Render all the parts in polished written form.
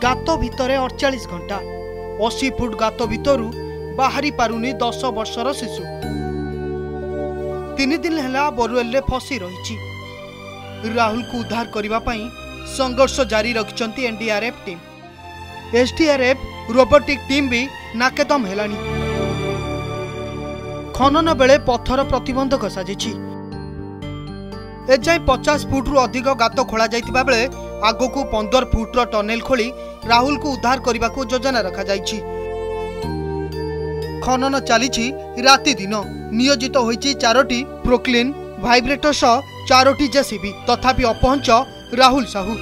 गात भितर 48 घंटा 80 फुट गात भितर बाहरी पारुनी 10 वर्षर शिशु 3 दिन है बोरवेल फसी रही। राहुल को उद्धार करने संघर्ष जारी रखिंट NDRF team. SDRF robotic team भी नाकेदम हेलानी। खनन बेले पत्थर प्रतिबंधक साजी एजाए 50 फुट रु अधिक गात खोल जाइतिबा बेले आगकू 15 फुट्र टनेल खोली राहुल को उद्धार करने को योजना रखा जाइछि। खनन चली राति दिन नियोजित होइछि 4टी प्रोक्लीन भाइब्रेटर सह 4टी जेसीबी तथापि अपहंच राहुल साहू।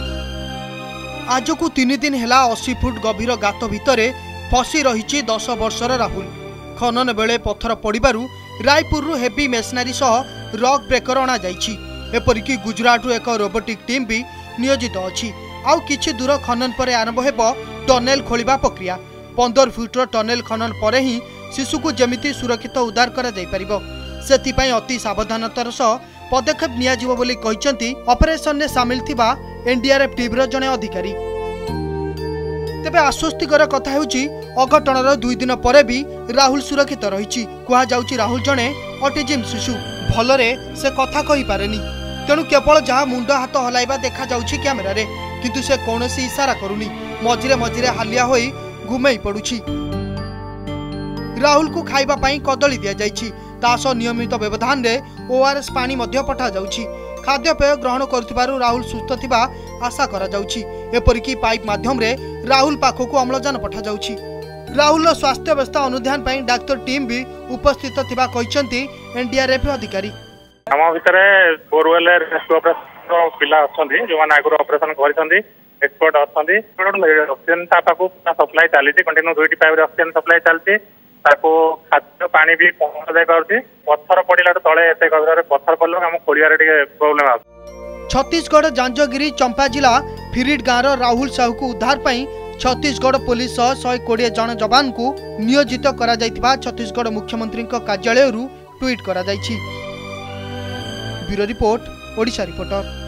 आज को 3 दिन है 80 फुट गभीर गात भितर फसी रही 10 वर्षर राहुल। खनन बेले पत्थर पड़ू रायपुर हेवी मेसनारी सह रॉक ब्रेकर अणा जाइछि। एपरिकी गुजरात एक रोबोटिक टीम भी नियोजित अछि। आउ किछि दूर खनन पर आरंभ हेब टनेल खोलिबा प्रक्रिया। 15 फुट्र टनेल खनन पर ही शिशु को जमिति सुरक्षित उद्धार करा जाय परिबो सेतिपई अति सावधानतार सह पदक्षेप नियाजिबो बोली कहिसंती ऑपरेशन ने शामिल थिबा एनडीआरएफ टीम जने अधिकारी। तेबे आश्वस्तिकर कथा हेउची अघटनर 2 दिन पर भी राहुल सुरक्षित रही। कुहा जाउची राहुल जने ऑटिज्म शिशु भलरे से कथा कहि पारेनी, तेणु केवल जहाँ मुंड हाथ हलाइबा देखा जाउची कैमेरा रे, किंतु से कौनसी इशारा करूनी। मझिरे मझिरे हालिया होई घुमेई पड़ुची। राहुल को खाइबा पई कदली दिया जाइछि। तास नियमित व्यवधान रे ओआरएस पानी मध्य पठा जाउछि। खाद्यपेय ग्रहण करुथिबारु राहुल सुस्थ थिबा आशा करा जाउछि। एपरिकी पाइप माध्यम रे राहुल पाखकु अम्लजान पठा जाउछि। राहुल स्वास्थ्य अवस्था अनुध्यान पई डाक्टर टीम भी उपस्थित थिबा कहिसंती एनडीआरएफ अधिकारी। हम भितरे बोरवेल रेस्क्यू ऑपरेशन पिला अछंती जो माने आगुर ऑपरेशन करिसंती एक्सपर्ट अछंती। ऑक्सीजन तापाकु सप्लाई चली कंटिन्यू 2टी पाइप रे ऑक्सीजन सप्लाई चलती। ताको खाद्य पानी भी पहुंचा जाय पाउची। पत्थर पड़िला तळे एते गभीर पत्थर पड़लो हम खोलियारे टिके प्रॉब्लम आ। छत्तीसगढ़ जांजगिरी चंपा जिला फिरिड गाँव राहुल साहू को उद्धार पई छत्तीसगढ़ पुलिस 120 जन जवान को नियोजित करा जायतिबा छत्तीसगढ़ मुख्यमंत्री कार्यालय ट्वीट करा जायछि। Bureau report Odisha reporter.